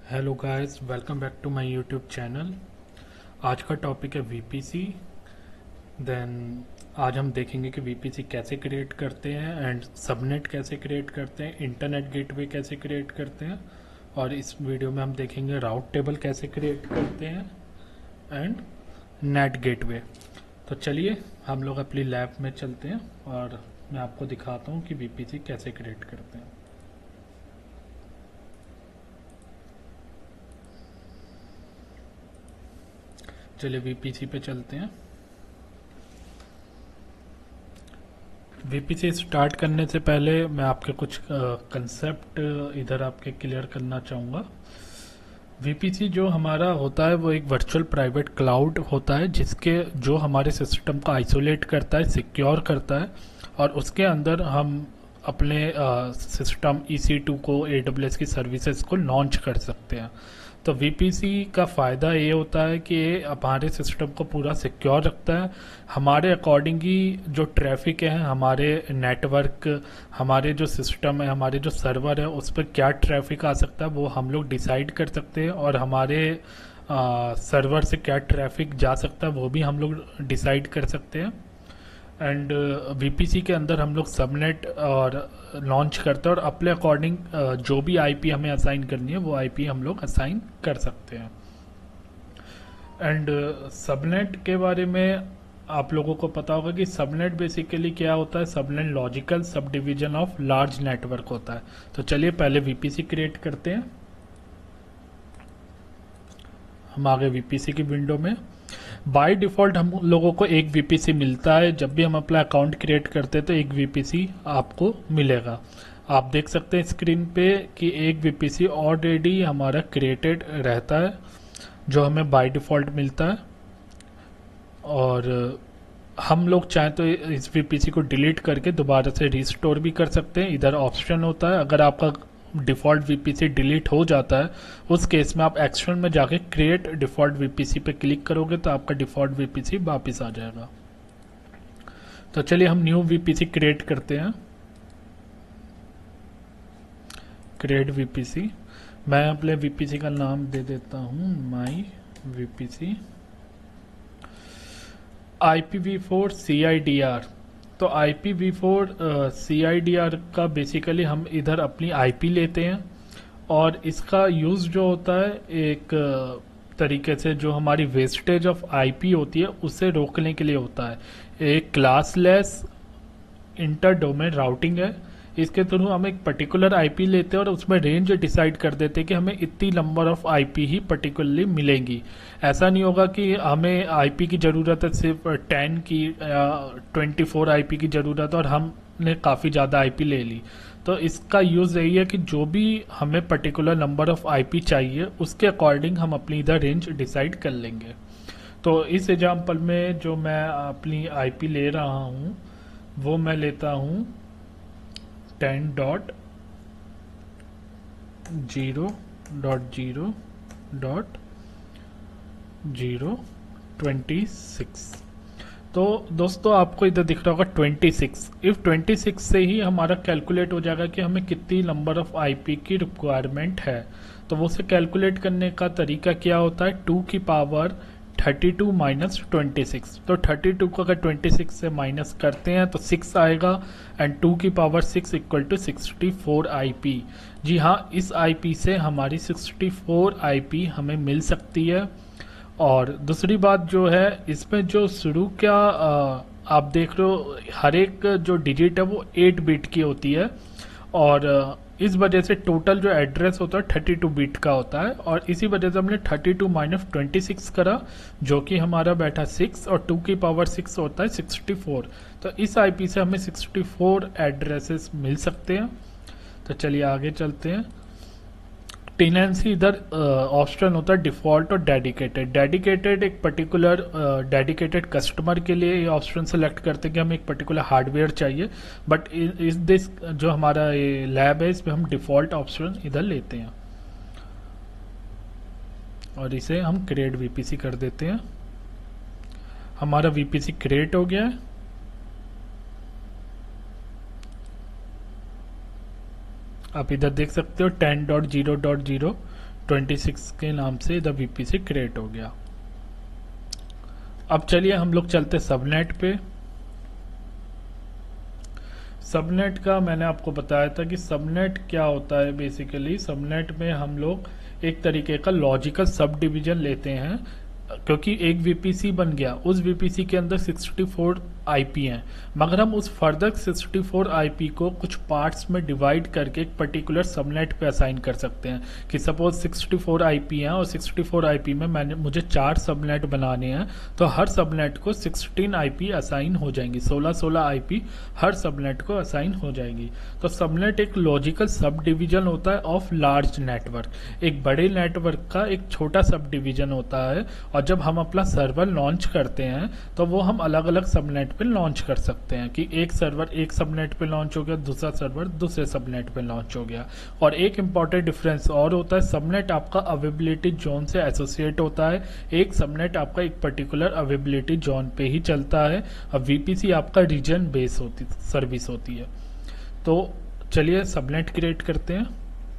Hello guys, welcome back to my YouTube channel. आज का topic है वीपीसी। देन आज हम देखेंगे कि वीपीसी कैसे क्रिएट करते हैं एंड सबनेट कैसे क्रिएट करते हैं, इंटरनेट गेटवे कैसे क्रिएट करते हैं, और इस वीडियो में हम देखेंगे राउट टेबल कैसे क्रिएट करते हैं एंड नेट गेटवे। तो चलिए हम लोग अपनी लैब में चलते हैं और मैं आपको दिखाता हूँ कि वीपीसी कैसे क्रिएट करते हैं। चलिए वीपीसी पे चलते हैं। वीपीसी स्टार्ट करने से पहले मैं आपके कुछ कंसेप्ट इधर आपके क्लियर करना चाहूँगा। वीपीसी जो हमारा होता है वो एक वर्चुअल प्राइवेट क्लाउड होता है जिसके जो हमारे सिस्टम को आइसोलेट करता है, सिक्योर करता है, और उसके अंदर हम अपने सिस्टम EC2 को, AWS की सर्विसेज को लॉन्च कर सकते हैं। तो वीपीसी का फ़ायदा ये होता है कि ये हमारे सिस्टम को पूरा सिक्योर रखता है। हमारे अकॉर्डिंग ही जो ट्रैफिक है, हमारे नेटवर्क, हमारे जो सिस्टम है, हमारे जो सर्वर है, उस पर क्या ट्रैफिक आ सकता है वो हम लोग डिसाइड कर सकते हैं, और हमारे सर्वर से क्या ट्रैफिक जा सकता है वो भी हम लोग डिसाइड कर सकते हैं। एंड वीपीसी के अंदर हम लोग सबनेट और लॉन्च करते हैं, और अपने अकॉर्डिंग जो भी आईपी हमें असाइन करनी है वो आईपी हम लोग असाइन कर सकते हैं। एंड सबनेट के बारे में आप लोगों को पता होगा कि सबनेट बेसिकली क्या होता है। Subnet logical subdivision of large network होता है। तो चलिए पहले वीपीसी क्रिएट करते हैं। हम आ गए वीपीसी की विंडो में। बाय डिफ़ॉल्ट हम लोगों को एक वीपीसी मिलता है। जब भी हम अपना अकाउंट क्रिएट करते हैं तो एक वीपीसी आपको मिलेगा। आप देख सकते हैं स्क्रीन पे कि एक वीपीसी ऑलरेडी हमारा क्रिएटेड रहता है जो हमें बाय डिफ़ॉल्ट मिलता है। और हम लोग चाहें तो इस वीपीसी को डिलीट करके दोबारा से रिस्टोर भी कर सकते हैं। इधर ऑप्शन होता है, अगर आपका डिफ़ॉल्ट वीपीसी डिलीट हो जाता है उस केस में आप एक्शन में जाके क्रिएट डिफ़ॉल्ट वीपीसी पे क्लिक करोगे तो आपका डिफ़ॉल्ट वीपीसी वापस आ जाएगा। तो चलिए हम न्यू वीपीसी क्रिएट करते हैं। क्रिएट वीपीसी, मैं अपने वीपीसी का नाम दे देता हूँ माई वीपीसी IPv4 CIDR। तो IPv4 CIDR का बेसिकली हम इधर अपनी IP लेते हैं, और इसका यूज़ जो होता है एक तरीके से जो हमारी वेस्टेज ऑफ IP होती है उसे रोकने के लिए होता है। एक क्लासलेस इंटर डोमेन राउटिंग है। इसके थ्रू हम एक पर्टिकुलर आईपी लेते हैं और उसमें रेंज डिसाइड कर देते हैं कि हमें इतनी नंबर ऑफ आईपी ही पर्टिकुलरली मिलेंगी। ऐसा नहीं होगा कि हमें आईपी की ज़रूरत है सिर्फ 10 की या 24 आईपी की ज़रूरत है और हमने काफ़ी ज़्यादा आईपी ले ली। तो इसका यूज़ यही है कि जो भी हमें पर्टिकुलर नंबर ऑफ आईपी चाहिए उसके अकॉर्डिंग हम अपनी इधर रेंज डिसाइड कर लेंगे। तो इस एग्जांपल में जो मैं अपनी आईपी ले रहा हूँ वो मैं लेता हूँ 10.0.0.026। तो दोस्तों आपको इधर दिख रहा होगा 26। इफ 26 से ही हमारा कैलकुलेट हो जाएगा कि हमें कितनी नंबर ऑफ आईपी की रिक्वायरमेंट है। तो वो से कैलकुलेट करने का तरीका क्या होता है, 2 की पावर 32 माइनस 26। तो 32 को अगर 26 से माइनस करते हैं तो 6 आएगा, एंड 2 की पावर 6 इक्वल टू 64 आईपी। जी हाँ, इस आईपी से हमारी 64 आईपी हमें मिल सकती है। और दूसरी बात जो है इसमें जो शुरू क्या आप देख रहे हो, हर एक जो डिजिट है वो 8 बिट की होती है, और इस वजह से टोटल जो एड्रेस होता है 32 बिट का होता है, और इसी वजह से हमने 32 माइनस 26 करा जो कि हमारा बैठा 6, और 2 की पावर 6 होता है 64। तो इस आईपी से हमें 64 एड्रेसेस मिल सकते हैं। तो चलिए आगे चलते हैं। टेनेंसी इधर ऑप्शन होता है डिफ़ॉल्ट और डेडिकेटेड। डेडिकेटेड एक पर्टिकुलर डेडिकेटेड कस्टमर के लिए ये ऑप्शन सेलेक्ट करते हैं कि हमें एक पर्टिकुलर हार्डवेयर चाहिए, बट इस दिस जो हमारा ये लैब है इसमें हम डिफ़ॉल्ट ऑप्शन इधर लेते हैं और इसे हम क्रिएट वीपीसी कर देते हैं। हमारा वीपीसी क्रिएट हो गया है। आप इधर देख सकते हो 10.0.0 26 के नाम से इधर वीपीसी क्रिएट हो गया। अब चलिए हम लोग चलते सबनेट पे। सबनेट का मैंने आपको बताया था कि सबनेट क्या होता है। बेसिकली सबनेट में हम लोग एक तरीके का लॉजिकल सब डिवीजन लेते हैं, क्योंकि एक वीपीसी बन गया, उस वीपीसी के अंदर 64 आईपी हैं, मगर हम उस फर्दर 64 आईपी को कुछ पार्ट्स में डिवाइड करके एक पर्टिकुलर सबनेट पे असाइन कर सकते हैं। कि सपोज 64 आईपी हैं और 64 आईपी में मुझे 4 सबनेट बनाने हैं, तो हर सबनेट को 16 आईपी असाइन हो जाएंगी, 16 आईपी हर सबनेट को असाइन हो जाएगी। तो सबनेट एक लॉजिकल सब डिवीजन होता है ऑफ लार्ज नेटवर्क। एक बड़े नेटवर्क का एक छोटा सब डिवीजन होता है, और जब हम अपना सर्वर लॉन्च करते हैं तो वो हम अलग अलग सबनेट पे लॉन्च कर सकते हैं। कि एक सर्वर एक सबनेट पे लॉन्च हो गया, दूसरा सर्वर दूसरे सबनेट पे लॉन्च हो गया। और एक इंपॉर्टेंट डिफरेंस और होता है, सबनेट आपका अवेलेबिलिटी जोन से एसोसिएट होता है। एक सबनेट आपका एक पर्टिकुलर अवेलेबिलिटी जोन पे ही चलता है, और वीपीसी आपका रीजन बेस सर्विस होती है। तो चलिए सबनेट क्रिएट करते हैं।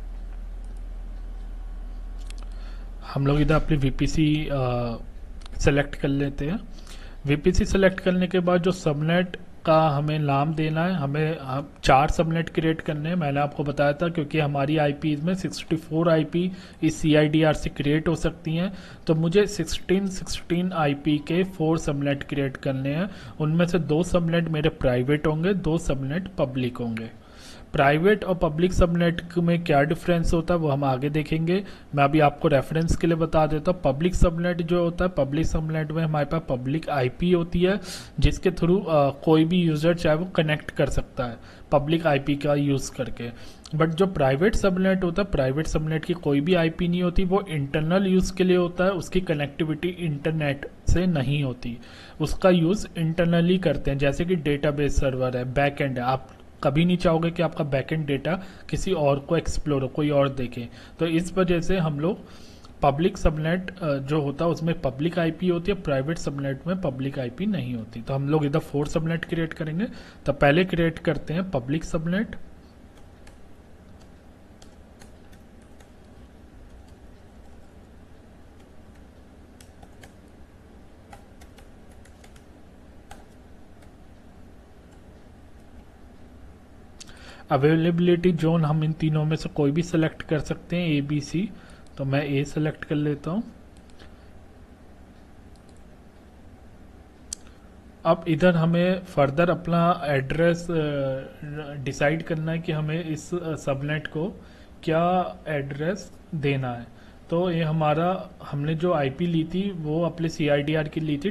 हम लोग इधर अपनी वीपीसी सेलेक्ट कर लेते हैं। वीपीसी सेलेक्ट करने के बाद जो सबनेट का हमें नाम देना है, हमें 4 सबनेट क्रिएट करने हैं। मैंने आपको बताया था क्योंकि हमारी आईपी में 64 आईपी इस CIDR से क्रिएट हो सकती हैं, तो मुझे 16 आईपी के 4 सबनेट क्रिएट करने हैं। उनमें से 2 सबनेट मेरे प्राइवेट होंगे, 2 सबनेट पब्लिक होंगे। प्राइवेट और पब्लिक सबनेट में क्या डिफरेंस होता है वो हम आगे देखेंगे। मैं अभी आपको रेफरेंस के लिए बता देता हूँ। पब्लिक सबनेट जो होता है, पब्लिक सबनेट में हमारे पास पब्लिक आईपी होती है, जिसके थ्रू कोई भी यूजर चाहे वो कनेक्ट कर सकता है पब्लिक आईपी का यूज करके। बट जो प्राइवेट सबनेट होता है, प्राइवेट सबनेट की कोई भी आईपी नहीं होती, वो इंटरनल यूज के लिए होता है। उसकी कनेक्टिविटी इंटरनेट से नहीं होती, उसका यूज इंटरनली करते हैं। जैसे कि डेटाबेस सर्वर है, बैकएंड है, आप कभी नहीं चाहोगे कि आपका बैकएंड डेटा किसी और को एक्सप्लोर हो, कोई और देखे। तो इस वजह से हम लोग पब्लिक सबनेट जो होता है उसमें पब्लिक आईपी होती है, प्राइवेट सबनेट में पब्लिक आईपी नहीं होती। तो हम लोग इधर 4 सबनेट क्रिएट करेंगे। तो पहले क्रिएट करते हैं पब्लिक सबनेट। अवेलेबिलिटी जोन हम इन तीनों में से कोई भी सिलेक्ट कर सकते हैं, ABC। तो मैं A सिलेक्ट कर लेता हूं। अब इधर हमें फर्दर अपना एड्रेस डिसाइड करना है कि हमें इस सबनेट को क्या एड्रेस देना है। तो ये हमारा, हमने जो आईपी ली थी वो अपने CIDR की ली थी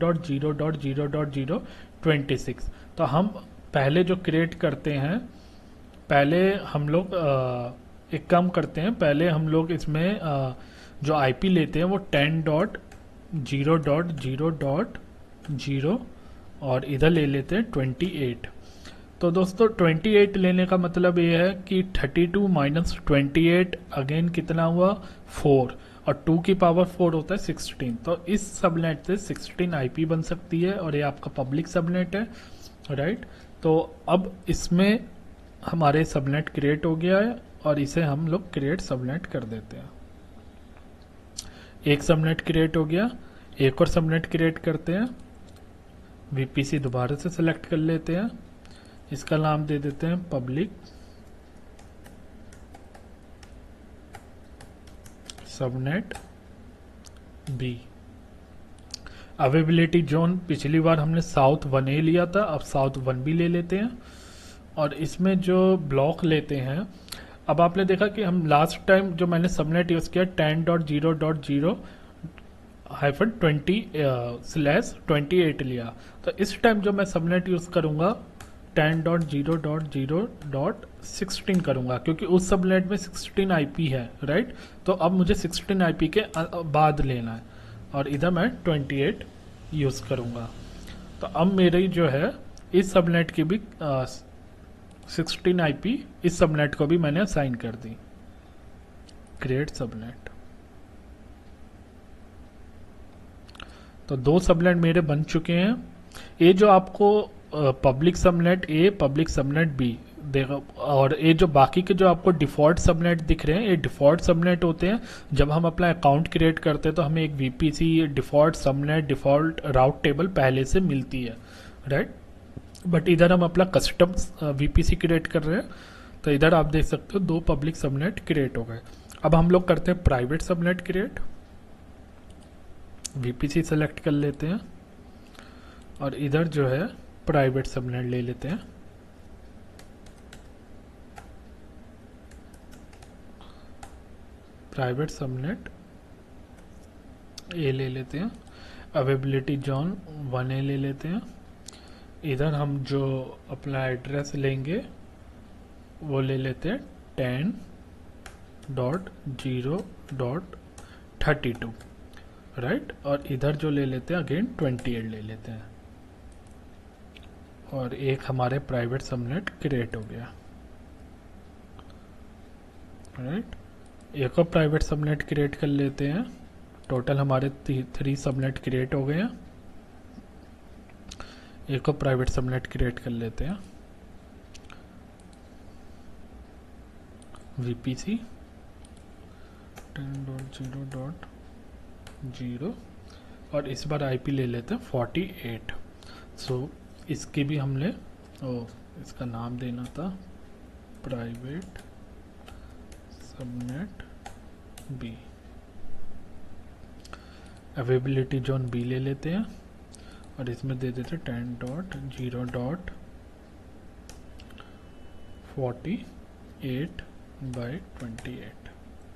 10.0.0.026। तो हम पहले जो क्रिएट करते हैं, पहले हम लोग एक काम करते हैं, पहले हम लोग इसमें जो आईपी लेते हैं वो 10.0.0.0 और इधर ले लेते हैं 28। तो दोस्तों 28 लेने का मतलब ये है कि 32 माइनस 28 अगेन कितना हुआ 4, और 2 की पावर 4 होता है 16। तो इस सबनेट से 16 आईपी बन सकती है, और ये आपका पब्लिक सबनेट है, राइट। तो अब इसमें हमारे सबनेट क्रिएट हो गया है, और इसे हम लोग क्रिएट सबनेट कर देते हैं। एक सबनेट क्रिएट हो गया, एक और सबनेट क्रिएट करते हैं। वीपीसी दोबारा से सिलेक्ट कर लेते हैं, इसका नाम दे देते हैं public subnet B. Availability zone पिछली बार हमने साउथ 1A लिया था, अब साउथ 1B ले लेते हैं। और इसमें जो ब्लॉक लेते हैं, अब आपने देखा कि हम लास्ट टाइम जो मैंने सबनेट यूज किया 10.0.0-20/28 लिया। तो इस टाइम जो मैं सबनेट यूज करूंगा 10.0.0.16 करूंगा, क्योंकि उस सबनेट में 16 आईपी है, राइट। तो अब मुझे 16 आईपी के बाद लेना है, और इधर मैं 28 यूज करूंगा। तो अब मेरी जो है इस सबनेट की भी 16 आईपी इस सबनेट को भी मैंने असाइन कर दी। Create subnet. तो 2 सबनेट मेरे बन चुके हैं। ये जो आपको public subnet A, public subnet B, देखो, और ये जो बाकी के जो आपको डिफ़ॉल्ट सबनेट दिख रहे हैं, ये डिफ़ॉल्ट सबनेट होते हैं। जब हम अपना अकाउंट क्रिएट करते हैं तो हमें एक VPC default subnet default route table पहले से मिलती है, राइट। बट इधर हम अपना कस्टम वीपीसी क्रिएट कर रहे हैं, तो इधर आप देख सकते हो दो पब्लिक सबनेट क्रिएट हो गए। अब हम लोग करते हैं private subnet create. VPC select कर लेते हैं और इधर जो है प्राइवेट सबनेट ले लेते हैं। प्राइवेट सबनेट ए ले लेते हैं। अवेलेबिलिटी जोन 1A ले लेते हैं। इधर हम जो अपना एड्रेस लेंगे वो ले लेते हैं 10.0.32, राइट। और इधर जो ले लेते हैं अगेन 28 ले लेते हैं, और एक हमारे प्राइवेट सबनेट क्रिएट हो गया, राइट। एक और प्राइवेट सबनेट क्रिएट कर लेते हैं। टोटल हमारे 3 सबनेट क्रिएट हो गए हैं। एक और प्राइवेट सबनेट क्रिएट कर लेते हैं, VPC 10.0.0, और इस बार IP ले लेते हैं 48। सो इसकी भी हमने इसका नाम देना था private subnet B। Availability zone B ले लेते हैं और इसमें दे देते 10.0.48/28।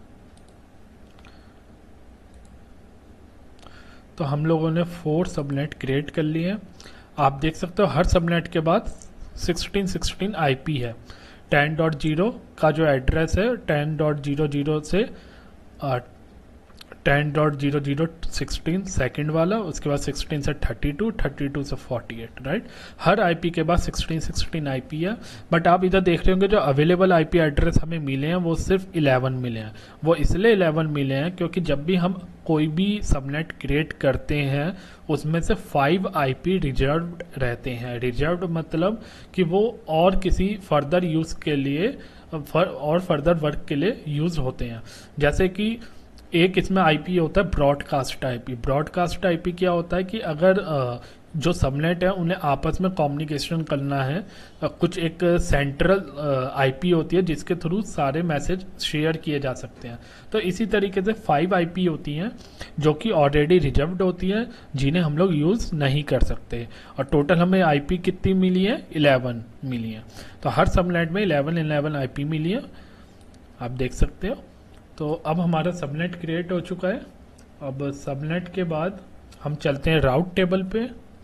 तो हम लोगों ने 4 सबनेट क्रिएट कर लिए हैं। आप देख सकते हो हर सबनेट के बाद 1616 IP है। 10.0 का जो एड्रेस है 10.00 से 10.0016 सेकेंड वाला, उसके बाद 16 से 32, 32 से 48, राइट। हर आईपी के बाद 1616 आईपी है। बट आप इधर देख रहे होंगे जो अवेलेबल आईपी एड्रेस हमें मिले हैं वो सिर्फ 11 मिले हैं। वो इसलिए 11 मिले हैं क्योंकि जब भी हम कोई भी सबनेट क्रिएट करते हैं उसमें से 5 आईपी रिजर्व्ड रहते हैं। रिजर्व्ड मतलब कि वो और किसी फर्दर यूज के लिए और फर्दर वर्क के लिए यूज होते हैं। जैसे कि एक इसमें आईपी होता है ब्रॉडकास्ट आईपी। ब्रॉडकास्ट आईपी क्या होता है कि अगर जो सबनेट है उन्हें आपस में कम्युनिकेशन करना है, कुछ एक सेंट्रल आईपी होती है जिसके थ्रू सारे मैसेज शेयर किए जा सकते हैं। तो इसी तरीके से 5 आईपी होती हैं जो कि ऑलरेडी रिजर्व्ड होती हैं, जिन्हें हम लोग यूज़ नहीं कर सकते। और टोटल हमें आईपी कितनी मिली है? 11 मिली है। तो हर सबनेट में 11 आईपी मिली है, आप देख सकते हो। तो अब हमारा सबनेट क्रिएट हो चुका है। अब सबनेट के बाद हम चलते हैं राउट टेबल पे।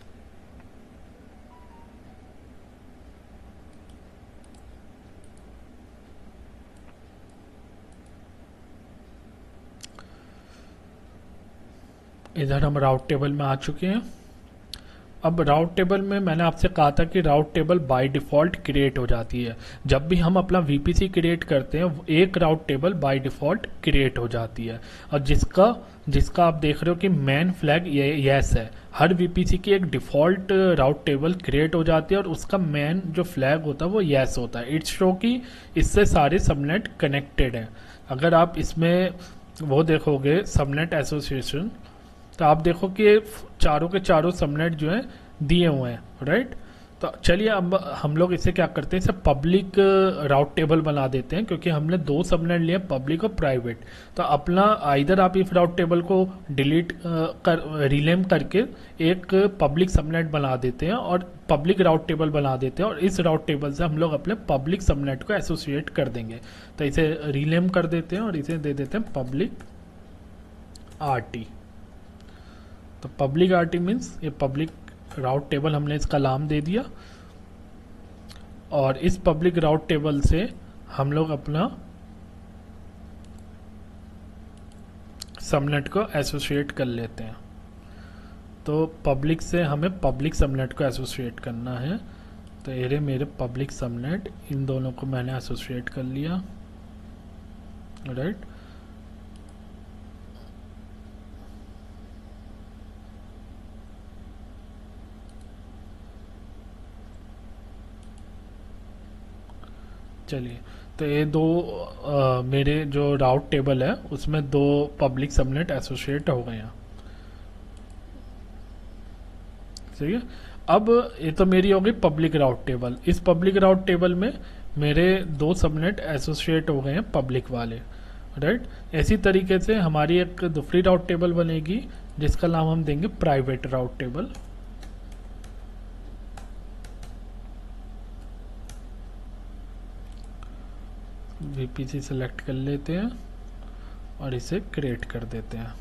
इधर हम राउट टेबल में आ चुके हैं। अब राउट टेबल में मैंने आपसे कहा था कि route table by default create हो जाती है। जब भी हम अपना वीपीसी क्रिएट करते हैं एक route table by default create हो जाती है, और जिसका आप देख रहे हो कि मैन फ्लैग यस है। हर वीपीसी की एक डिफ़ॉल्ट राउट टेबल क्रिएट हो जाती है और उसका मैन जो फ्लैग होता है वो यस होता है। इट्स शो कि इससे सारे सबनेट कनेक्टेड हैं। अगर आप इसमें वो देखोगे सबनेट एसोसिएशन, तो आप देखो कि चारों के चारों सबनेट जो हैं दिए हुए हैं, राइट। तो चलिए अब हम लोग इसे क्या करते हैं, इसे पब्लिक राउट टेबल बना देते हैं, क्योंकि हमने 2 सबनेट लिए पब्लिक और प्राइवेट। तो अपना इधर आप इस राउट टेबल को डिलीट रीनेम करके एक पब्लिक सबनेट बना देते हैं और पब्लिक राउट टेबल बना देते हैं, और इस राउट टेबल से हम लोग अपने पब्लिक सबनेट को एसोसिएट कर देंगे। तो इसे रीनेम कर देते हैं और इसे दे देते हैं पब्लिक आरटी। तो पब्लिक आरटी मीन्स ये पब्लिक राउट टेबल हमने इसका नाम दे दिया, और इस पब्लिक राउट टेबल से हम लोग अपना सबनेट को एसोसिएट कर लेते हैं। तो पब्लिक से हमें पब्लिक सबनेट को एसोसिएट करना है। तो ये मेरे पब्लिक सबनेट, इन दोनों को मैंने एसोसिएट कर लिया, राइट। चलिए, तो ये दो मेरे जो राउट टेबल है उसमें दो पब्लिक सबनेट एसोसिएट हो गए हैं। ठीक है, अब ये तो मेरी हो गई पब्लिक राउट टेबल। इस पब्लिक राउट टेबल में मेरे दो सबनेट एसोसिएट हो गए हैं पब्लिक वाले, राइट। इसी तरीके से हमारी एक दूसरी राउट टेबल बनेगी जिसका नाम हम देंगे private route table. VPC select कर लेते हैं और इसे क्रिएट कर देते हैं।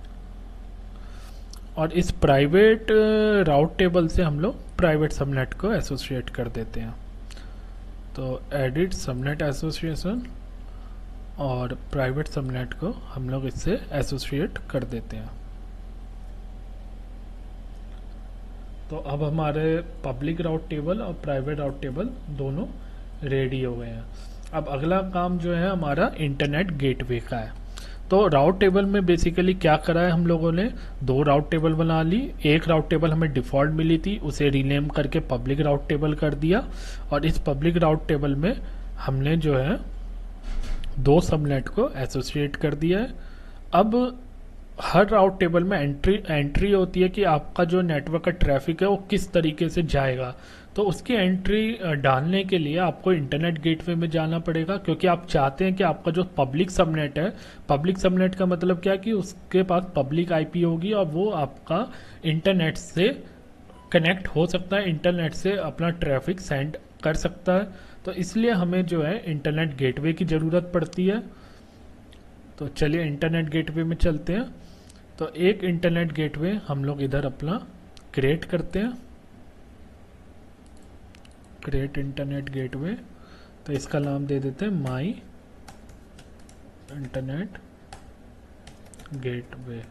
और इस प्राइवेट राउट टेबल से हम लोग प्राइवेट सबनेट को एसोसिएट कर देते हैं। तो एडिट सबनेट एसोसिएशन, और प्राइवेट सबनेट को हम लोग इससे एसोसिएट कर देते हैं। तो अब हमारे पब्लिक राउट टेबल और प्राइवेट राउट टेबल दोनों रेडी हो गए हैं। अब अगला काम जो है हमारा इंटरनेट गेटवे का है। तो राउट टेबल में बेसिकली क्या करा है हम लोगों ने, दो राउट टेबल बना ली। एक राउट टेबल हमें डिफॉल्ट मिली थी, उसे रीनेम करके पब्लिक राउट टेबल कर दिया। और इस पब्लिक राउट टेबल में हमने जो है दो सबनेट को एसोसिएट कर दिया है। अब हर राउट टेबल में एंट्री होती है कि आपका जो नेटवर्क का ट्रैफिक है वो किस तरीके से जाएगा। तो उसकी एंट्री डालने के लिए आपको इंटरनेट गेटवे में जाना पड़ेगा, क्योंकि आप चाहते हैं कि आपका जो पब्लिक सबनेट है, पब्लिक सबनेट का मतलब क्या है कि उसके पास पब्लिक आईपी होगी और वो आपका इंटरनेट से कनेक्ट हो सकता है, इंटरनेट से अपना ट्रैफिक सेंड कर सकता है। तो इसलिए हमें जो है इंटरनेट गेटवे की ज़रूरत पड़ती है। तो चलिए इंटरनेट गेटवे में चलते हैं। तो एक इंटरनेट गेटवे हम लोग इधर अपना क्रिएट करते हैं, क्रिएट इंटरनेट गेटवे। तो इसका नाम दे देते हैं my internet gateway.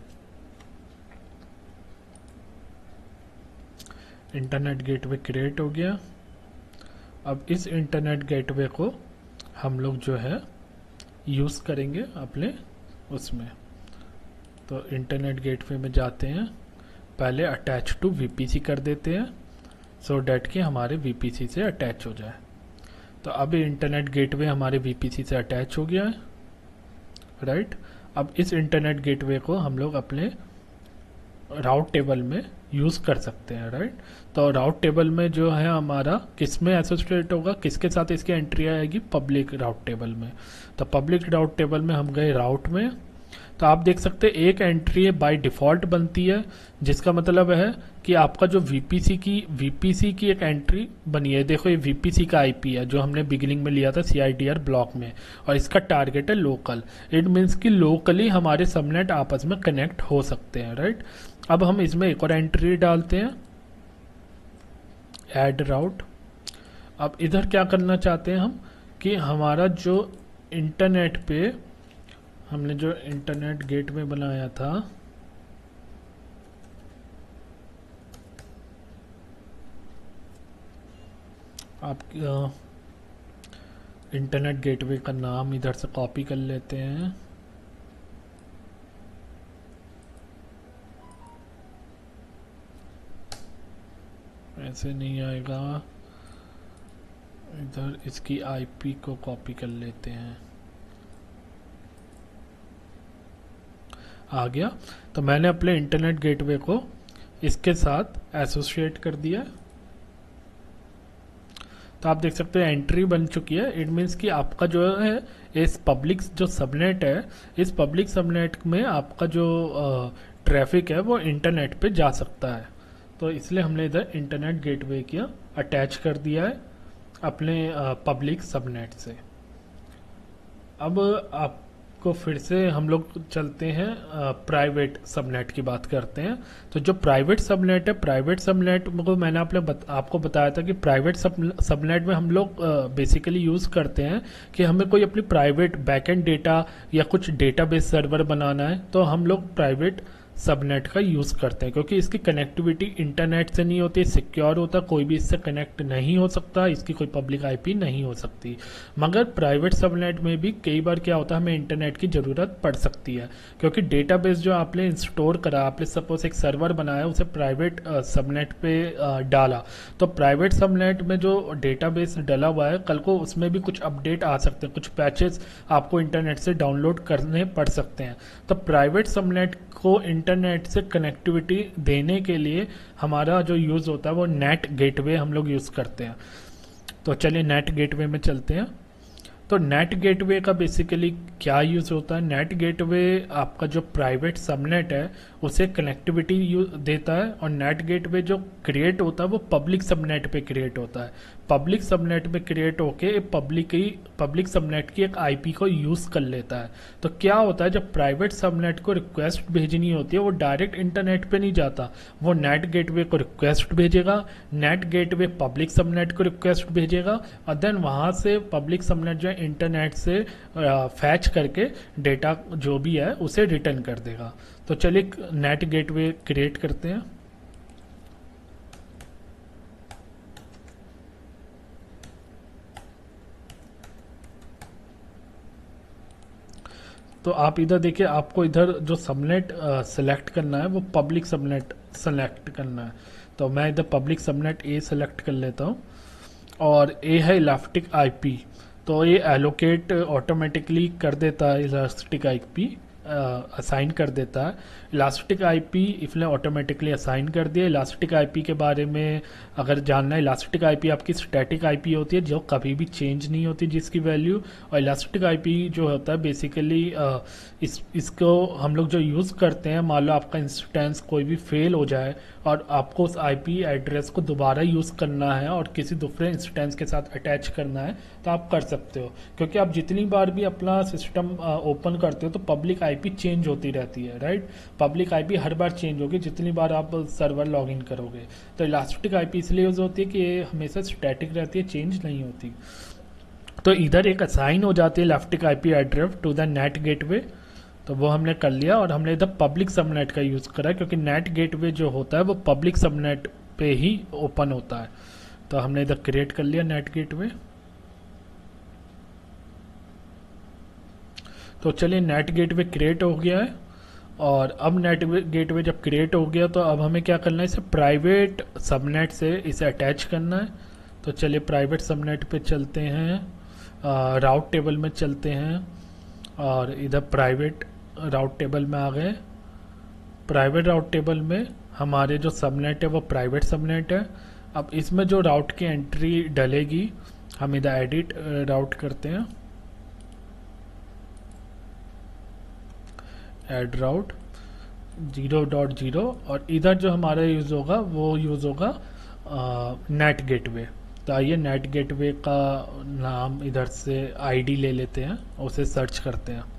Internet gateway create हो गया। अब इस इंटरनेट गेटवे को हम लोग जो है यूज़ करेंगे अपने उसमें। तो इंटरनेट गेटवे में जाते हैं, पहले अटैच टू वीपीसी कर देते हैं सो डैट कि हमारे वीपीसी से अटैच हो जाए। तो अब इंटरनेट गेटवे हमारे वीपीसी से अटैच हो गया है, राइट। अब इस इंटरनेट गेटवे को हम लोग अपने राउट टेबल में यूज़ कर सकते हैं, राइट। तो राउट टेबल में जो है हमारा किस में एसोसिएट होगा, किसके साथ इसकी एंट्री आएगी, पब्लिक राउट टेबल में। तो पब्लिक राउट टेबल में हम गए राउट में। तो आप देख सकते हैं एक एंट्री बाय डिफ़ॉल्ट बनती है, जिसका मतलब है कि आपका जो वीपीसी की एक एंट्री बनी है। देखो ये वीपीसी का आईपी है जो हमने बिगिनिंग में लिया था सीआईडीआर ब्लॉक में, और इसका टारगेट है लोकल। इट मीन्स कि लोकली हमारे सबनेट आपस में कनेक्ट हो सकते हैं, राइट। अब हम इसमें एक और एंट्री डालते हैं, ऐड राउट। अब इधर क्या करना चाहते हैं हम कि हमारा जो इंटरनेट पे हमने जो इंटरनेट गेटवे बनाया था, आप इंटरनेट गेटवे का नाम इधर से कॉपी कर लेते हैं। ऐसे नहीं आएगा, इधर इसकी आईपी को कॉपी कर लेते हैं। आ गया। तो मैंने अपने इंटरनेट गेटवे को इसके साथ एसोसिएट कर दिया। तो आप देख सकते हैं एंट्री बन चुकी है। इट मीन्स कि आपका जो है इस पब्लिक जो सबनेट है, इस पब्लिक सबनेट में आपका जो ट्रैफिक है वो इंटरनेट पे जा सकता है। तो इसलिए हमने इधर इंटरनेट गेटवे किया, अटैच कर दिया है अपने पब्लिक सबनेट से। अब आपको फिर से हम लोग चलते हैं प्राइवेट सबनेट की बात करते हैं। तो जो प्राइवेट सबनेट है, प्राइवेट सबनेट को मैंने आपको बताया था कि प्राइवेट सबनेट में हम लोग बेसिकली यूज़ करते हैं कि हमें कोई अपनी प्राइवेट बैकएंड डेटा या कुछ डेटाबेस सर्वर बनाना है, तो हम लोग प्राइवेट सबनेट का यूज़ करते हैं, क्योंकि इसकी कनेक्टिविटी इंटरनेट से नहीं होती, सिक्योर होता, कोई भी इससे कनेक्ट नहीं हो सकता, इसकी कोई पब्लिक आईपी नहीं हो सकती। मगर प्राइवेट सबनेट में भी कई बार क्या होता है, हमें इंटरनेट की ज़रूरत पड़ सकती है, क्योंकि डेटाबेस जो आपने स्टोर करा, आपने सपोज एक सर्वर बनाया, उसे प्राइवेट सबनेट पे डाला, तो प्राइवेट सबनेट में जो डेटाबेस डला हुआ है, कल को उसमें भी कुछ अपडेट आ सकते हैं, कुछ पैचेस आपको इंटरनेट से डाउनलोड करने पड़ सकते हैं। तो प्राइवेट सबनेट को इंटरनेट से कनेक्टिविटी देने के लिए हमारा जो यूज़ होता है वो नेट गेटवे हम लोग यूज़ करते हैं। तो चलिए नेट गेटवे में चलते हैं। तो नेट गेटवे का बेसिकली क्या यूज़ होता है? नेट गेटवे आपका जो प्राइवेट सबनेट है उसे कनेक्टिविटी देता है, और नेट गेटवे जो क्रिएट होता है वो पब्लिक सबनेट पे क्रिएट होता है। पब्लिक सबनेट पे क्रिएट होके पब्लिक सबनेट की एक आईपी को यूज़ कर लेता है। तो क्या होता है, जब प्राइवेट सबनेट को रिक्वेस्ट भेजनी होती है वो डायरेक्ट इंटरनेट पे नहीं जाता, वो नेट गेटवे को रिक्वेस्ट भेजेगा, नेट गेटवे पब्लिक सबनेट को रिक्वेस्ट भेजेगा, और देन वहाँ से पब्लिक सबनेट जो है इंटरनेट से फैच करके डेटा जो भी है उसे रिटर्न कर देगा। तो चलिए नेट गेटवे क्रिएट करते हैं। तो आप इधर देखिए, आपको इधर जो सबनेट सेलेक्ट करना है वो पब्लिक सबनेट सेलेक्ट करना है। तो मैं इधर पब्लिक सबनेट ए सेलेक्ट कर लेता हूँ, और ए है इलास्टिक आईपी। तो ये एलोकेट ऑटोमेटिकली कर देता है, इलास्टिक आईपी असाइन कर देता है। इलास्टिक आईपी इसने ऑटोमेटिकली असाइन कर दिया। इलास्टिक आईपी के बारे में अगर जानना है, इलास्टिक आईपी आपकी स्टैटिक आईपी होती है जो कभी भी चेंज नहीं होती जिसकी वैल्यू, और इलास्टिक आईपी जो होता है बेसिकली इसको हम लोग जो यूज़ करते हैं, मान लो आपका इंस्टेंस कोई भी फेल हो जाए और आपको उस आईपी एड्रेस को दोबारा यूज़ करना है और किसी दूसरे इंस्टेंस के साथ अटैच करना है, तो आप कर सकते हो, क्योंकि आप जितनी बार भी अपना सिस्टम ओपन करते हो तो पब्लिक आईपी चेंज होती रहती है, राइट। पब्लिक आईपी हर बार चेंज होगी जितनी बार आप सर्वर लॉगिन करोगे। तो इलास्टिक आईपी इसलिए यूज होती है कि ये हमेशा स्टैटिक रहती है, चेंज नहीं होती। तो इधर एक असाइन हो जाती है elastic IP address to the NAT gateway, तो वो हमने कर लिया। और हमने इधर पब्लिक सबनेट का यूज़ करा, क्योंकि नेट गेटवे जो होता है वो पब्लिक सबनेट पे ही ओपन होता है। तो हमने इधर क्रिएट कर लिया नेट गेटवे। तो चलिए नेट गेटवे क्रिएट हो गया है, और अब नेट गेटवे जब क्रिएट हो गया तो अब हमें क्या करना है, इसे प्राइवेट सबनेट से इसे अटैच करना है। तो चलिए प्राइवेट सबनेट पे चलते हैं, राउट टेबल में चलते हैं, और इधर प्राइवेट राउट टेबल में आ गए। प्राइवेट राउट टेबल में हमारे जो सबनेट है वो प्राइवेट सबनेट है। अब इसमें जो राउट की एंट्री डलेगी, हम इधर एडिट राउट करते हैं, एड राउट 0.0, और इधर जो हमारा यूज़ होगा वो यूज़ होगा नेट गेटवे। तो आइए नेट गेटवे का नाम इधर से आईडी ले लेते हैं, उसे सर्च करते हैं।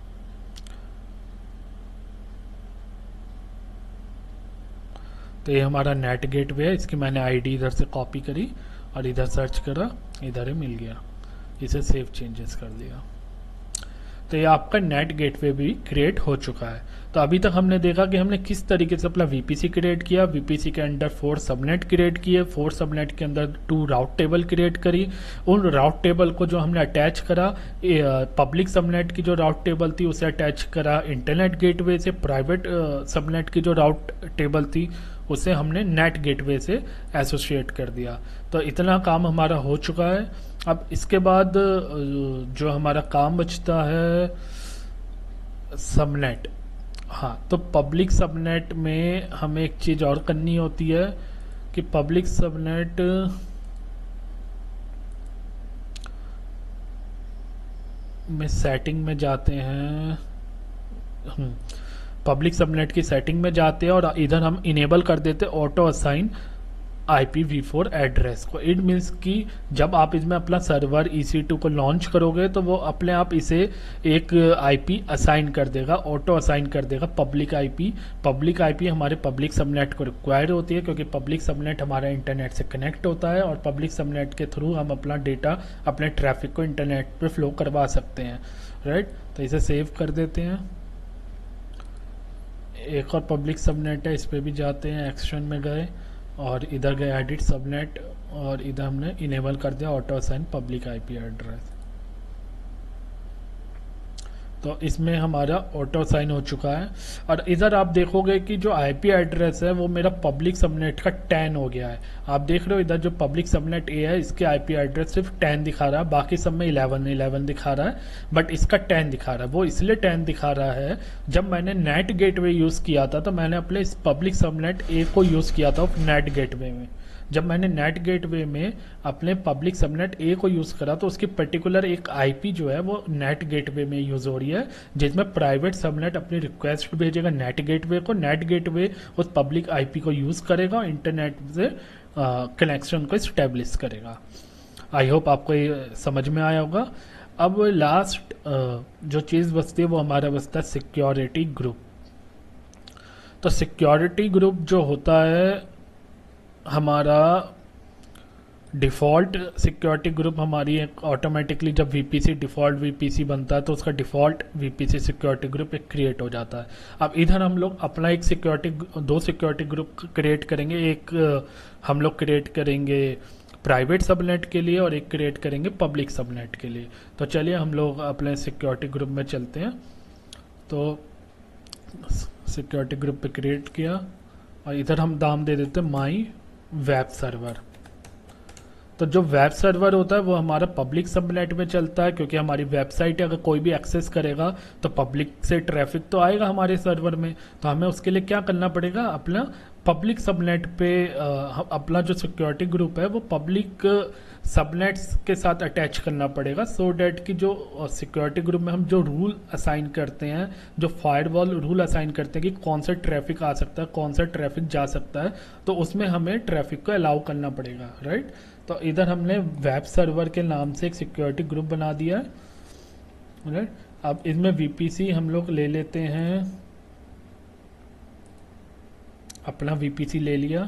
तो ये हमारा नेट गेटवे है, इसकी मैंने आईडी इधर से कॉपी करी और इधर सर्च करा, इधर ही मिल गया, इसे सेव चेंजेस कर दिया। तो ये आपका नेट गेटवे भी क्रिएट हो चुका है। तो अभी तक हमने देखा कि हमने किस तरीके से अपना वीपीसी क्रिएट किया। वीपीसी के अंदर 4 सबनेट क्रिएट किए, 4 सबनेट के अंदर 2 राउट टेबल क्रिएट करी। उन राउट टेबल को जो हमने अटैच करा, पब्लिक सबनेट की जो राउट टेबल थी उसे अटैच करा इंटरनेट गेटवे से। प्राइवेट सबनेट की जो राउट टेबल थी उसे हमने नेट गेटवे से एसोसिएट कर दिया। तो इतना काम हमारा हो चुका है। अब इसके बाद जो हमारा काम बचता है सबनेट। हाँ, तो पब्लिक सबनेट में हमें एक चीज़ और करनी होती है कि पब्लिक सबनेट में सेटिंग में जाते हैं, पब्लिक सबनेट की सेटिंग में जाते हैं और इधर हम इनेबल कर देते हैं ऑटो असाइन IPv4 एड्रेस को। इट मीन्स कि जब आप इसमें अपना सर्वर EC2 को लॉन्च करोगे तो वो अपने आप इसे एक IP असाइन कर देगा, ऑटो असाइन कर देगा पब्लिक IP। पब्लिक IP हमारे पब्लिक सबनेट को रिक्वायर होती है, क्योंकि पब्लिक सबनेट हमारा इंटरनेट से कनेक्ट होता है और पब्लिक सबनेट के थ्रू हम अपना डेटा, अपने ट्रैफिक को इंटरनेट पे फ्लो करवा सकते हैं, राइट। तो इसे सेव कर देते हैं। एक और पब्लिक सबनेट है, इस पे भी जाते हैं, एक्शन में गए और इधर गए एडिट सबनेट और इधर हमने इनेबल कर दिया auto assign public IP address. तो इसमें हमारा ऑटो साइन हो चुका है। और इधर आप देखोगे कि जो आईपी एड्रेस है वो मेरा पब्लिक सबनेट का 10 हो गया है। आप देख रहे हो इधर जो पब्लिक सबनेट ए है इसके आईपी एड्रेस सिर्फ 10 दिखा रहा है, बाकी सब में 11 दिखा रहा है, बट इसका 10 दिखा रहा है। वो इसलिए 10 दिखा रहा है, जब मैंने नेट गेटवे यूज़ किया था तो मैंने अपने इस पब्लिक सबनेट ए को यूज़ किया था नेट गेटवे में। जब मैंने नेट गेटवे में अपने पब्लिक सबनेट ए को यूज़ करा तो उसकी पर्टिकुलर एक आईपी जो है वो नेट गेटवे में यूज़ हो रही है, जिसमें प्राइवेट सबनेट अपनी रिक्वेस्ट भेजेगा नेट गेटवे को, नेट गेटवे उस पब्लिक आईपी को यूज़ करेगा और इंटरनेट से कनेक्शन को इस्टेब्लिश करेगा। आई होप आपको ये समझ में आया होगा। अब लास्ट जो चीज़ बचती है वो हमारा बचता है सिक्योरिटी ग्रुप। तो सिक्योरिटी ग्रुप जो होता है हमारा डिफ़ॉल्ट सिक्योरिटी ग्रुप, हमारी एक ऑटोमेटिकली जब वीपीसी डिफ़ॉल्ट वीपीसी बनता है तो उसका डिफ़ॉल्ट वीपीसी सिक्योरिटी ग्रुप एक क्रिएट हो जाता है। अब इधर हम लोग अपना एक दो सिक्योरिटी ग्रुप क्रिएट करेंगे। एक हम लोग क्रिएट करेंगे प्राइवेट सबनेट के लिए और एक क्रिएट करेंगे पब्लिक सबनेट के लिए। तो चलिए हम लोग अपने सिक्योरिटी ग्रुप में चलते हैं। तो सिक्योरिटी ग्रुप पे क्रिएट किया और इधर हम नाम दे देते हैं माई वेब सर्वर। तो जो वेब सर्वर होता है वो हमारा पब्लिक सबनेट में चलता है, क्योंकि हमारी वेबसाइट अगर कोई भी एक्सेस करेगा तो पब्लिक से ट्रैफिक तो आएगा हमारे सर्वर में। तो हमें उसके लिए क्या करना पड़ेगा, अपना पब्लिक सबनेट पे अपना जो सिक्योरिटी ग्रुप है वो पब्लिक सबनेट्स के साथ अटैच करना पड़ेगा, सो डैट कि जो सिक्योरिटी ग्रुप में हम जो रूल असाइन करते हैं, जो फायरवॉल रूल असाइन करते हैं कि कौन सा ट्रैफिक आ सकता है, कौन सा ट्रैफिक जा सकता है, तो उसमें हमें ट्रैफिक को अलाउ करना पड़ेगा, राइट। तो इधर हमने वेब सर्वर के नाम से एक सिक्योरिटी ग्रुप बना दिया है, राइट। अब इसमें वीपीसी हम लोग ले लेते हैं, अपना वीपीसी ले लिया,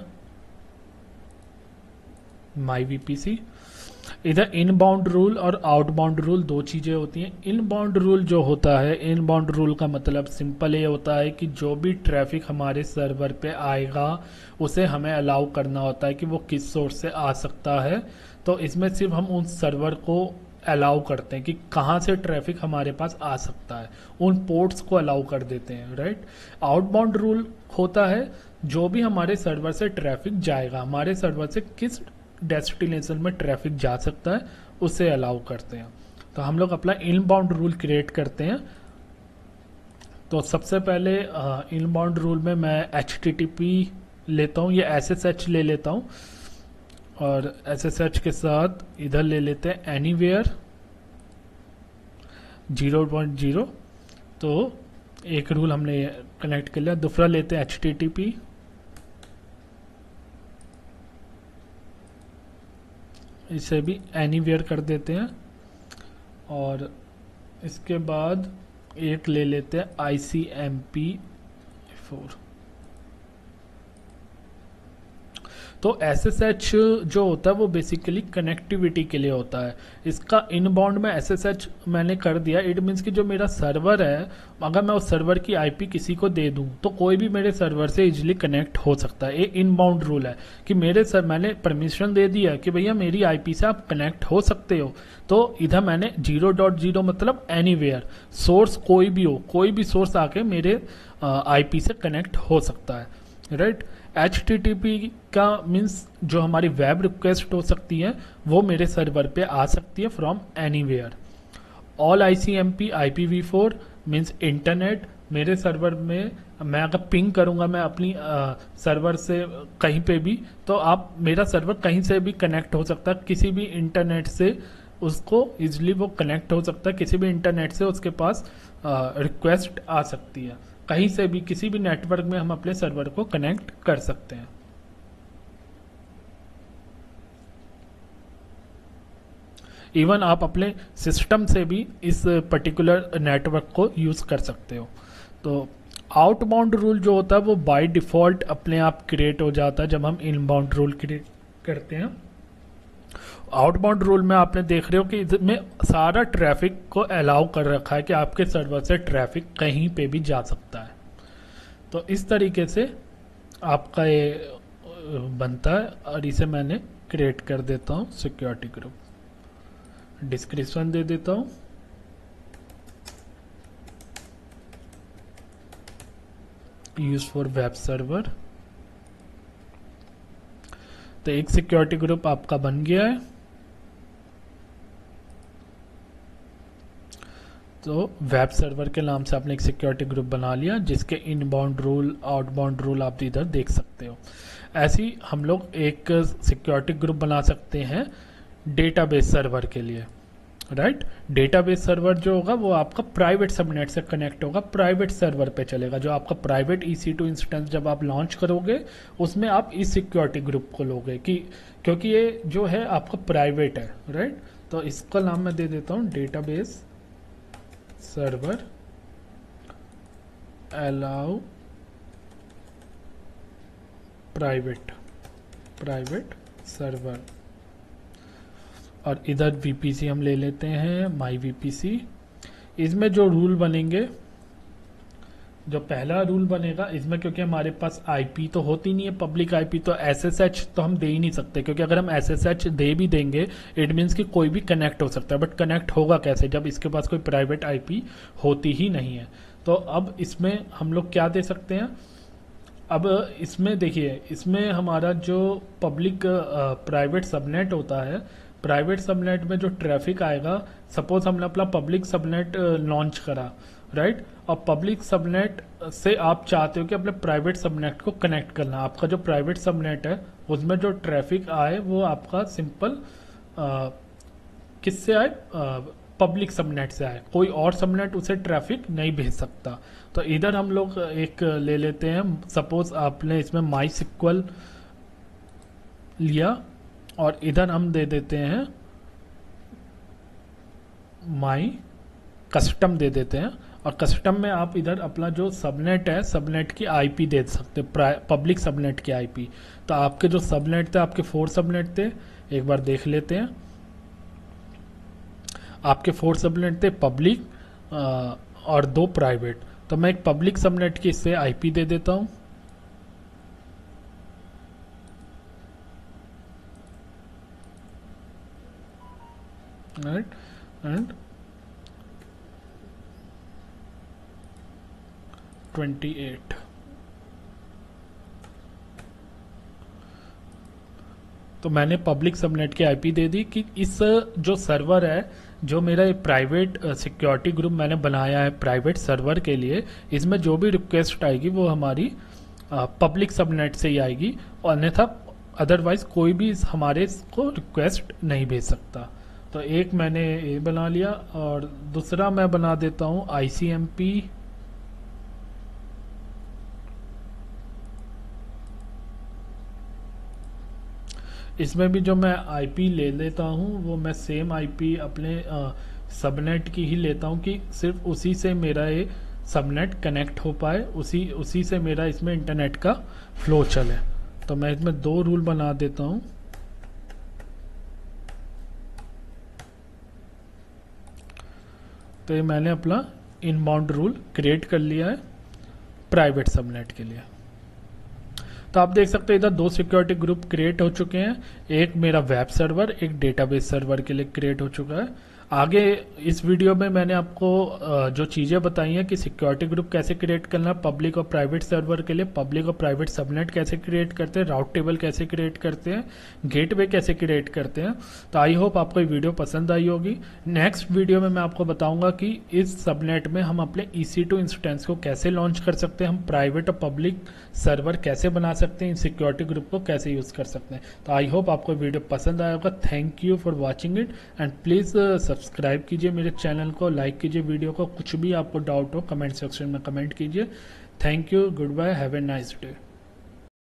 माई वीपीसी। इधर इनबाउंड रूल और आउटबाउंड रूल दो चीजें होती हैं। इनबाउंड रूल जो होता है, इनबाउंड रूल का मतलब सिंपल ये होता है कि जो भी ट्रैफिक हमारे सर्वर पे आएगा उसे हमें अलाउ करना होता है कि वो किस सोर्स से आ सकता है। तो इसमें सिर्फ हम उन सर्वर को अलाउ करते हैं कि कहाँ से ट्रैफिक हमारे पास आ सकता है, उन पोर्ट्स को अलाउ कर देते हैं, राइट। आउटबाउंड रूल होता है जो भी हमारे सर्वर से ट्रैफिक जाएगा, हमारे सर्वर से किस डेस्टिनेशन में ट्रैफिक जा सकता है उसे अलाउ करते हैं। तो हम लोग अपना इनबाउंड रूल क्रिएट करते हैं। तो सबसे पहले इनबाउंड रूल में मैं HTTP लेता हूँ, ये SSH ले लेता हूँ और SSH के साथ इधर ले लेते हैं एनीवेयर 0.0। तो एक रूल हमने कनेक्ट कर लिया। दूसरा लेते हैं HTTP, इसे भी एनीवेयर कर देते हैं। और इसके बाद एक ले लेते हैं ICMP4। तो SSH जो होता है वो बेसिकली कनेक्टिविटी के लिए होता है। इसका इनबाउंड में SSH मैंने कर दिया, इट मीन्स कि जो मेरा सर्वर है, अगर मैं उस सर्वर की IP किसी को दे दूं तो कोई भी मेरे सर्वर से इजीली कनेक्ट हो सकता है। ये इनबाउंड रूल है कि मैंने परमिशन दे दिया कि भैया मेरी IP से आप कनेक्ट हो सकते हो। तो इधर मैंने 0.0 मतलब एनीवेयर, सोर्स कोई भी हो, कोई भी सोर्स आके मेरे IP से कनेक्ट हो सकता है, राइट। HTTP का मीन्स जो हमारी वेब रिक्वेस्ट हो सकती है वो मेरे सर्वर पे आ सकती है from anywhere. All ICMP IPv4 means internet, मेरे सर्वर में मैं अगर पिंग करूंगा मैं अपनी सर्वर से कहीं पे भी, तो आप मेरा सर्वर कहीं से भी कनेक्ट हो सकता है, किसी भी इंटरनेट से उसको इजिली वो कनेक्ट हो सकता है, किसी भी इंटरनेट से उसके पास रिक्वेस्ट आ सकती है, कहीं से भी किसी भी नेटवर्क में हम अपने सर्वर को कनेक्ट कर सकते हैं। इवन आप अपने सिस्टम से भी इस पर्टिकुलर नेटवर्क को यूज कर सकते हो। तो आउटबाउंड रूल जो होता है वो बाय डिफॉल्ट अपने आप क्रिएट हो जाता है जब हम इनबाउंड रूल क्रिएट करते हैं। आउटबाउंड रूल में आपने देख रहे हो कि इसमें सारा ट्रैफिक को अलाउ कर रखा है कि आपके सर्वर से ट्रैफिक कहीं पे भी जा सकता है। तो इस तरीके से आपका ये बनता है, और इसे मैंने क्रिएट कर देता हूँ सिक्योरिटी ग्रुप। डिस्क्रिप्शन दे देता हूँ, यूज फॉर वेब सर्वर। तो एक सिक्योरिटी ग्रुप आपका बन गया है। तो वेब सर्वर के नाम से आपने एक सिक्योरिटी ग्रुप बना लिया, जिसके इनबाउंड रूल आउटबाउंड रूल आप इधर देख सकते हो। ऐसे ही हम लोग एक सिक्योरिटी ग्रुप बना सकते हैं डेटाबेस सर्वर के लिए, राइट। डेटाबेस सर्वर जो होगा वो आपका प्राइवेट सबनेट से कनेक्ट होगा, प्राइवेट सर्वर पे चलेगा। जो आपका प्राइवेट EC2 इंस्टेंस जब आप लॉन्च करोगे उसमें आप इस सिक्योरिटी ग्रुप को लोगे, कि क्योंकि ये जो है आपका प्राइवेट है, राइट। तो इसका नाम मैं दे देता हूँ database server allow private server, और इधर VPC हम ले लेते हैं, माई VPC। इसमें जो रूल बनेंगे, जो पहला रूल बनेगा इसमें, क्योंकि हमारे पास IP तो होती नहीं है पब्लिक IP, तो SSH तो हम दे ही नहीं सकते, क्योंकि अगर हम SSH दे भी देंगे इट मीन्स कि कोई भी कनेक्ट हो सकता है, बट कनेक्ट होगा कैसे जब इसके पास कोई प्राइवेट IP होती ही नहीं है। तो अब इसमें हम लोग क्या दे सकते हैं, अब इसमें देखिए, इसमें हमारा जो पब्लिक प्राइवेट सबनेट होता है, प्राइवेट सबनेट में जो ट्रैफिक आएगा, सपोज हमने अपना पब्लिक सबनेट लॉन्च करा, राइट, और पब्लिक सबनेट से आप चाहते हो कि अपने प्राइवेट सबनेट को कनेक्ट करना। आपका जो प्राइवेट सबनेट है उसमें जो ट्रैफिक आए वो आपका सिंपल किससे आए, पब्लिक सबनेट से आए, कोई और सबनेट उसे ट्रैफिक नहीं भेज सकता। तो इधर हम लोग एक ले लेते हैं, सपोज आपने इसमें MySQL लिया और इधर हम दे देते हैं माई कस्टम दे देते हैं, और कस्टम में आप इधर अपना जो सबनेट है, सबनेट की IP दे सकते हैं, पब्लिक सबनेट की IP। तो आपके जो सबनेट थे, आपके 4 सबनेट थे, एक बार देख लेते हैं। आपके 4 सबनेट थे पब्लिक और 2 प्राइवेट। तो मैं एक पब्लिक सबनेट की इससे IP दे देता हूं, राइट, एंड 28। तो मैंने पब्लिक सबनेट की IP दे दी कि इस जो सर्वर है, जो मेरा प्राइवेट सिक्योरिटी ग्रुप मैंने बनाया है प्राइवेट सर्वर के लिए, इसमें जो भी रिक्वेस्ट आएगी वो हमारी पब्लिक सबनेट से ही आएगी, और अन्यथा अदरवाइज कोई भी हमारे को रिक्वेस्ट नहीं भेज सकता। तो एक मैंने ये बना लिया, और दूसरा मैं बना देता हूँ ICMP इसमें भी जो मैं IP ले लेता हूँ वो मैं सेम IP अपने सबनेट की ही लेता हूँ, कि सिर्फ उसी से मेरा ये सबनेट कनेक्ट हो पाए, उसी से मेरा इसमें इंटरनेट का फ्लो चले। तो मैं इसमें 2 रूल बना देता हूँ। तो ये मैंने अपना इनबाउंड रूल क्रिएट कर लिया है प्राइवेट सबनेट के लिए। तो आप देख सकते हैं इधर 2 सिक्योरिटी ग्रुप क्रिएट हो चुके हैं, एक मेरा वेब सर्वर, एक डेटाबेस सर्वर के लिए क्रिएट हो चुका है। आगे इस वीडियो में मैंने आपको जो चीज़ें बताई हैं कि सिक्योरिटी ग्रुप कैसे क्रिएट करना, पब्लिक और प्राइवेट सर्वर के लिए पब्लिक और प्राइवेट सबनेट कैसे क्रिएट करते हैं, राउट टेबल कैसे क्रिएट करते हैं, गेटवे कैसे क्रिएट करते हैं। तो आई होप आपको ये वीडियो पसंद आई होगी। नेक्स्ट वीडियो में मैं आपको बताऊंगा कि इस सबनेट में हम अपने EC2 इंस्टेंस को कैसे लॉन्च कर सकते हैं, हम प्राइवेट और पब्लिक सर्वर कैसे बना सकते हैं, इन सिक्योरिटी ग्रुप को कैसे यूज कर सकते हैं। तो आई होप आपको वीडियो पसंद आया होगा। Thank you for watching it, and please subscribe कीजिए मेरे चैनल को, लाइक कीजिए वीडियो को, कुछ भी आपको डाउट हो कमेंट सेक्शन में कमेंट कीजिए। Thank you, good bye, have a nice day.